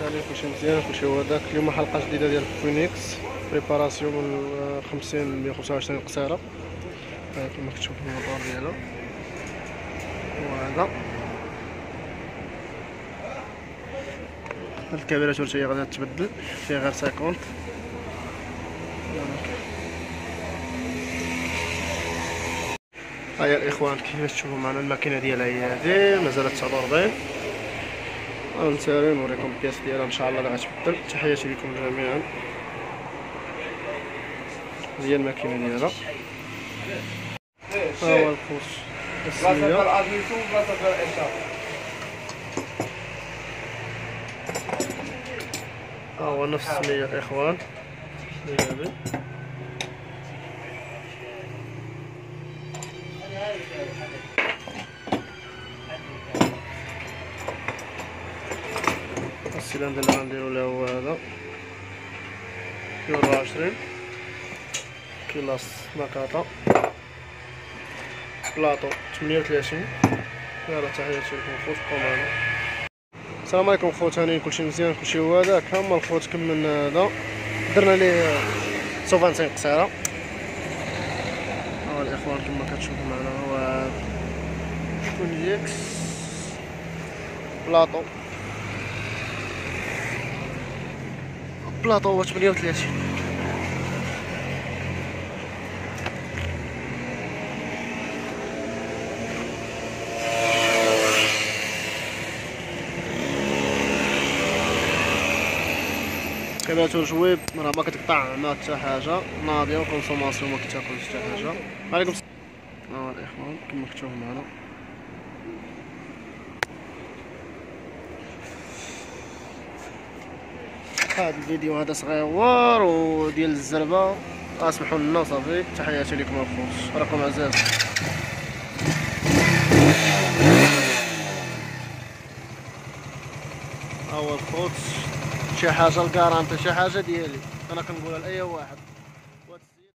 ثاني كلشي مزيان كلشي هو داك. اليوم حلقه جديده ديال فوينيكس بريباراسيون من 50 ل 125 قصيره. كما كتشوفوا الموطور ديالو وهذا هاد الكاميرا شورت هي غادي تبدل فيها غير 50. هيا الاخوان كيفاش تشوفوا معنا الماكينه ديالها هي هادي مازالت 49. غنسالي نوريكم البياس ديالها ان شاء الله اللي غتبدل. تحياتي لكم جميعا. هي الماكينه ديالها. ها هو القوس السميه. ها هو نفس السميه الاخوان. السيلندر اللي غنديرو له هو هذا يورو 20 كيلاس ماكاطا بلاطو 38. يلا تحياتي لكم خوت بقاو معنا. السلام عليكم خوت، هانيين كلشي مزيان كلشي هو هذاك. هما الخوت كملنا هذا درنا ليه 125 قصيره. ها الاخوان كما كتشوفوا معنا هو فونيكس بلاطو هو 38. كيباتو جويب راه ما كتقطع ما حتى حاجه، ناضيه وكونسوماسيون ما كتاكلش حتى حاجه. عليكم السلام الاخوان كما كتشوفوا معنا. هذا الفيديو هذا صغيور وديال الزربه، اسمحوا لنا صافي. تحياتي لكم الخوت، راكم عزاز. ها هو الخوت، شي حاجه الكارانتي شي حاجه ديالي انا كنقولها لاي واحد.